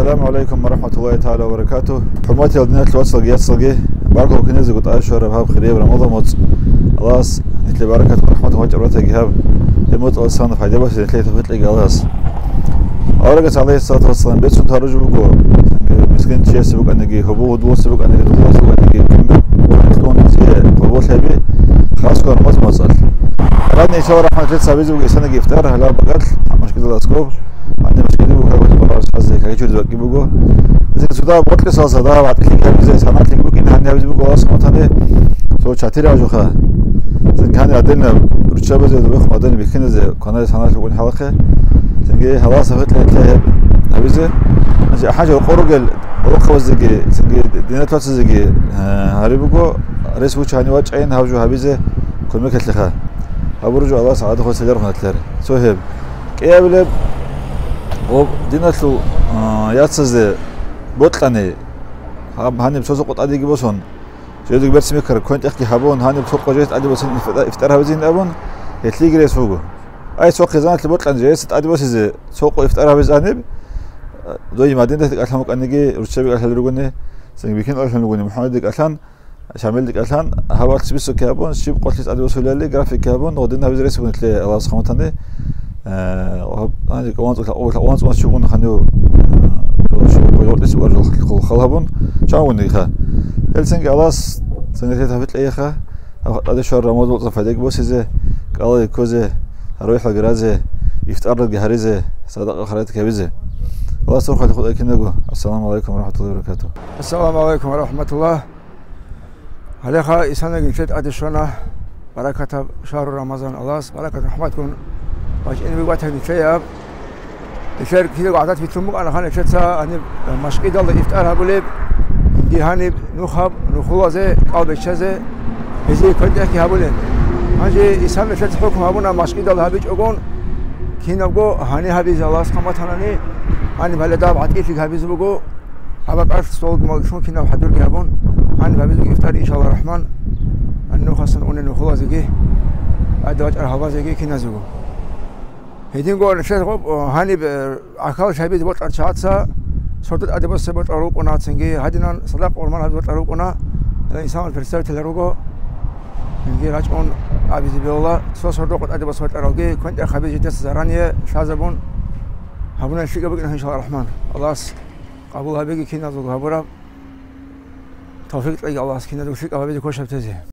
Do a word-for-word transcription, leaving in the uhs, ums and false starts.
السلام عليكم ورحمة الله تعالى وبركاته. حماتي ودنيا الوصل يصل باركو كنيز قط أشهر بهاب خريب رمضان موت خلاص نتلي بركة ورحمة الله جبرتها جهاب الموت أصلا فايدة بس نتلي تفوت لي خلاص. أورجت عليه الصلاة والسلام بس أنت هرجو بقو مسكين شيء سبق أنجي هبوه دو سبق أنجي دو سبق أنجي كم تكون زي قبول هبي خلاص كون موت موصل. بعدني شو رحمة الله سبيز بقى سنة جفتار هلا بقول مشكلة الأسكوب عندي مشكلة بقول كنت برا حزة كذي شو تبقى بقول زين سودا بقول لسه صدا بعد كذي كذي زي سنوات اللي بقول إن هني بقول خلاص ما تاني سو شاتير أجو خا زين كان عدلنا رتشابة زي دوخ عدلنا بيكين زي قناة سنوات بقول حلقة زين جي خلاص فت لي تلاهب هبزة زي حاجة القرقل القوة زي زي دينا توصل زي هاري بقول رئيس بوش هني واجع عين هاوجو هبزة كل ما كتل خا أبرجو الله سعادة خو سجر خنا تلار سوهب كيابل و ديناتلو ياتسز بوتلاني هم هاني بسوس قط أدي جبوسون جودك برسمي كر كنت أحكي حبون هاني بسوق جيت أدي بس إفترها بزين أبون يتلي جريس فوقه أي سوق خزانة البوتلان جيت أدي بس إذا سوق إفترها بزانب دوي مدينة أكلمك أنجي رتشبي أكل رجوني سنج بيكين أكل رجوني محمد أكلان شامل ديك أكلان هوا تسبيسو كابون شيب قلت أدي بس ولا لي جرافيك كابون ودينا بزريس ونتلي الله سبحانه وتعالى آه أنا كمان أول أول ما تشوفون خنيو شو بيقول ليش ورجل خلابون شاوني خا السنج خلاص سنتين تفت لي خا هذا شهر رمضان صفديك بس إذا قال كوزة هروح الجرازة يفتقر الجهرزة صدق خريط كبيزة خلاص روح تاخذ أكيد نجوا السلام عليكم ورحمة الله وبركاته. السلام عليكم ورحمة الله. هذا خا إنسان ينشد أدشنا بركة شهر رمضان الله بركة رحمتكم باش إني بقعد هني شيء الشهر كذا قعدت في تمك أنا خان شد سا أنا مشكلة الله يفتحها بقولي دي هني نخب نخلصه قلب الشزة هذي كنت أحكي هقولين هذي إنسان شد حكم هبونا مشكلة الله بيج أقول كنا بقول هني هبيز الله سبحانه وتعالى هني بلدا بعد إيش هبيز بقول هبقى عرفت صوت ما شو كنا بحضر جابون هني هبيز يفتح إن شاء الله الرحمن أنه خاصة أن نخلص جيه أدوات الهواء جيه كنا زوجو هيدين قول شيء غب هني أكل شيء بيجي بطل أرشاد سا صورت أدب بس بطل أروق ونا تسنجي هدينا صدق أول مرة بطل أروق ونا الإنسان الفرسان تلروقه نجي راجعون أبي زبي الله سو صورت قط أدب بس بطل أروقه كنت أخبي جدت زرانية شازبون هبونا الشيء قبل إن شاء الله الرحمن الله قبول هبيجي كنا زوج هبورا توفيق الله كنا زوج شيء قبل بيجي كوش بتزه